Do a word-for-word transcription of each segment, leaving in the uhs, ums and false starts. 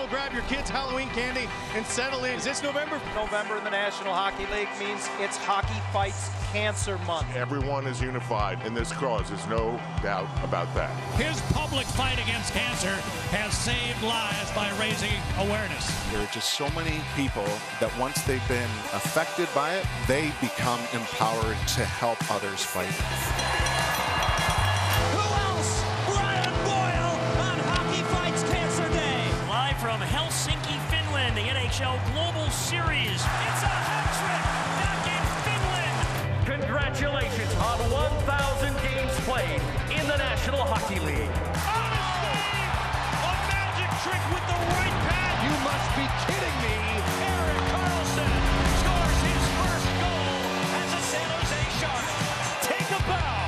go grab your kids' Halloween candy and settle in. Is this November? November in the National Hockey League means it's Hockey Fights Cancer Month. Everyone is unified in this cause. There's no doubt about that. His public fight against cancer has saved lives by raising awareness. There are just so many people that once they've been affected by it, they become empowered to help others fight. Who else? Brian Boyle on Hockey Fights Cancer Day. Live from Helsinki, Finland, the N H L Global Series. It's a hat trick back in Finland. Congratulations on one thousand games played in the National Hockey League. A magic trick with the right pad. You must be kidding me. Erik Karlsson scores his first goal as a San Jose Shark. Take a bow.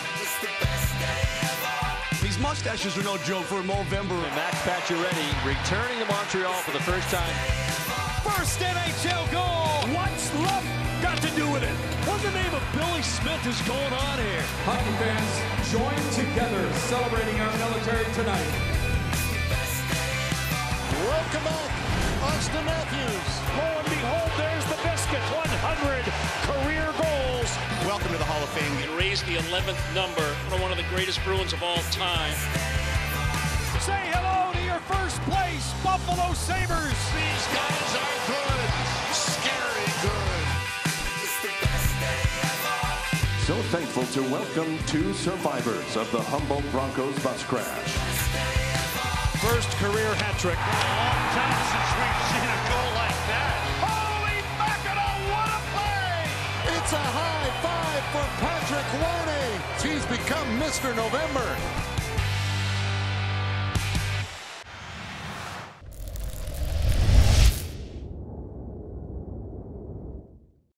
These mustaches are no joke for Movember. And Max Pacioretty returning to Montreal for the first time. First N H L goal. What's love got to do with it? What the name of Billy Smith is going on here? Hockey fans, join together celebrating our military tonight. Welcome back, Austin Matthews. Lo and behold, there's the biscuit. one hundred career goals. Welcome to the Hall of Fame. He raised the eleventh number for one of the greatest Bruins of all time. Say hello to your first place, Buffalo Sabres. These guys are good. Scary good. So thankful to welcome two survivors of the Humboldt Broncos bus crash. First career hat trick. Long time since we've seen a goal like that. Holy mackerel, what a play! It's a high five for Patrick Warney. He's become Mister November.